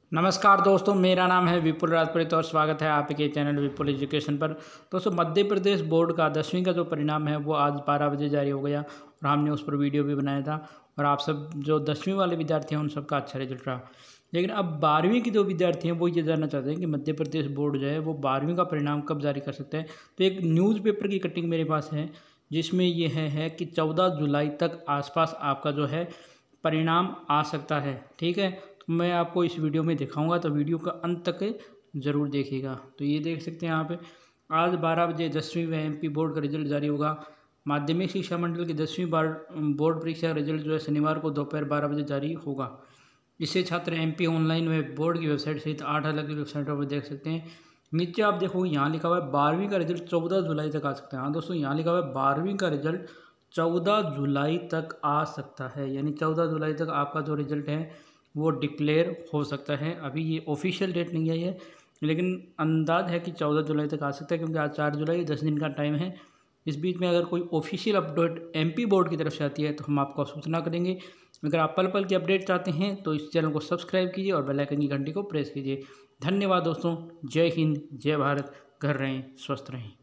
नमस्कार दोस्तों, मेरा नाम है विपुल और स्वागत है आपके चैनल विपुल एजुकेशन पर। दोस्तों, मध्य प्रदेश बोर्ड का 10वीं का जो परिणाम है वो आज 12 बजे जारी हो गया और हमने उस पर वीडियो भी बनाया था। और आप सब जो 10वीं वाले विद्यार्थी हैं उन सबका अच्छा रिजल्ट रहा। लेकिन अब 12वीं के जो विद्यार्थी हैं वो ये जानना चाहते हैं कि मध्य प्रदेश बोर्ड जो है वो 12वीं का परिणाम कब जारी कर सकते हैं। तो एक न्यूज़पेपर की कटिंग मेरे पास है जिसमें ये है कि 14 जुलाई तक आसपास आपका जो है परिणाम आ सकता है। ठीक है, मैं आपको इस वीडियो में दिखाऊंगा, तो वीडियो का अंत तक ज़रूर देखिएगा। तो ये देख सकते हैं यहाँ पे आज 12 बजे 10वीं व एमपी बोर्ड का रिजल्ट जारी होगा। माध्यमिक शिक्षा मंडल की 10वीं बोर्ड परीक्षा का रिजल्ट जो है शनिवार को दोपहर 12 बजे जारी होगा। इससे छात्र एमपी ऑनलाइन व बोर्ड की वेबसाइट सहित 8 अलग वेबसाइटों पर देख सकते हैं। नीचे आप देखो यहाँ लिखा हुआ है 12वीं का रिजल्ट 14 जुलाई तक आ सकता है। हाँ दोस्तों, यहाँ लिखा हुआ है 12वीं का रिजल्ट 14 जुलाई तक आ सकता है, यानी 14 जुलाई तक आपका जो रिजल्ट है वो डिक्लेयर हो सकता है। अभी ये ऑफिशियल डेट नहीं आई है, लेकिन अंदाज है कि 14 जुलाई तक आ सकता है, क्योंकि आज 4 जुलाई 10 दिन का टाइम है। इस बीच में अगर कोई ऑफिशियल अपडेट एमपी बोर्ड की तरफ से आती है तो हम आपको सूचना करेंगे। अगर आप पल पल की अपडेट चाहते हैं तो इस चैनल को सब्सक्राइब कीजिए और बेल आइकन की घंटी को प्रेस कीजिए। धन्यवाद दोस्तों, जय हिंद, जय भारत। घर रहें, स्वस्थ रहें।